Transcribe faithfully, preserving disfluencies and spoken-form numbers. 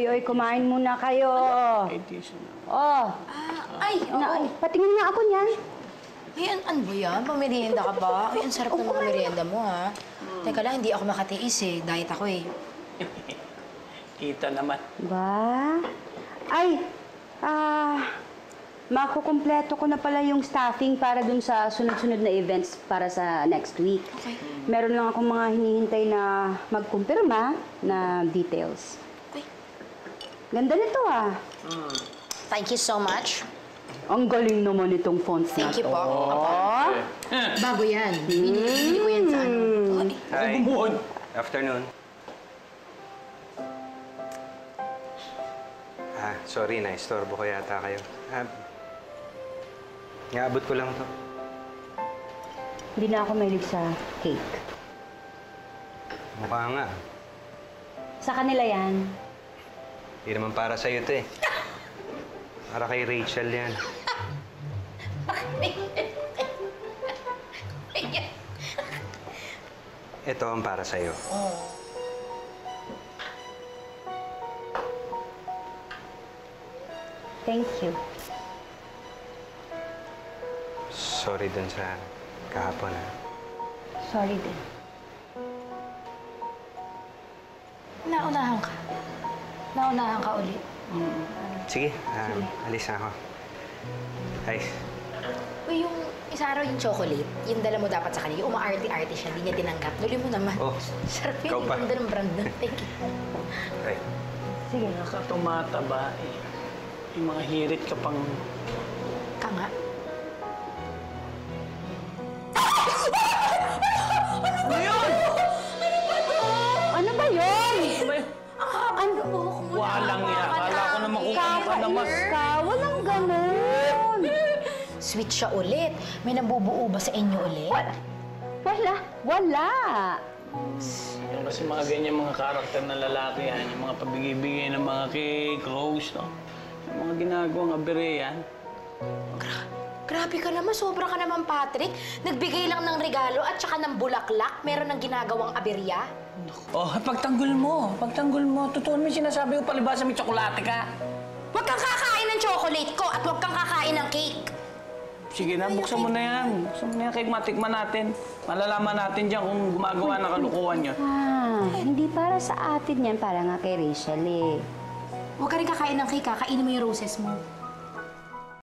oy, kumain muna kayo. Oh. Ah, ay, oo. Na, ay, patingin nga ako niyan. Ay, an ano ba yan? Pamerienda ka ba? Ay, ang sarap ng mga merienda mo, ha? Teka lang, hindi ako makatiis eh. Diet ako eh. Kita naman. Ba? Ay, ah, makukumpleto ko na pala yung staffing para dun sa sunod-sunod na events para sa next week. Okay. Meron lang akong mga hinihintay na magkumpirma na details. Uy, Ganda nito ah. thank you so much. Ang galing naman itong fonts na Thank you to. po. Oh. Bago yan. Binili, binili ko yan sa ano. Ay, Hi. Bumuhon. Afternoon. Ah, sorry, na-istorbo ko yata kayo. Ah, Ngaabot ko lang to. Hindi na ako mahilig sa cake. Mukha nga. Sa kanila yan. Hindi naman para sa'yo to eh. Para kay Rachel yan. Ito ang para sa'yo. Thank you. Sorry dun sa kahapon, ha? Sorry din. naunahan ka. Naunahan ka ulit. Sige, ah, alis na ako. Ay, Uy, yung isa araw yung chocolate, yung dala mo dapat sa kanya, yung umaarte-arte siya, di niya tinanggap. Duli mo naman. Oh, Sarap yun, ikaw pa. yung ganda ng brand nun. Thank you. ay. Sige. Nakatumataba eh. Yung mga hirit ka pang... Ka nga. Ano yun? Ano ba yun? Ano mo? Walang iya. Akala ko na makukuha ka na mas. Ka, walang ganun. Sweet siya ulit. May nabubuo ba sa inyo ulit? Wala. Wala. Wala. Yung kasi mga ganyan mga karakter na lalaki yan, yung mga pabigay-bigay ng mga cake, rose, no? Yung mga ginagawang abere yan. Gra grabe ka naman. Sobra ka naman, Patrick. Nagbigay lang ng regalo at saka ng bulaklak. Meron ng ginagawang aberya. Oh, pagtanggol mo. Pagtanggol mo. Totoo mo yung sinasabi ko, palibasa may tsokolate ka. Huwag kang kakain ng chocolate ko at huwag kang kakain ng cake. Sige na, buksan mo na yan. Buksan mo na yan, cake, matikman natin. Malalaman natin dyan kung gumagawa ng kalukuhan yun. Ah, hindi para sa atin yan. Para nga kay Rachel eh. Huwag ka rin kakain ng cake, kakainin mo yung roses mo.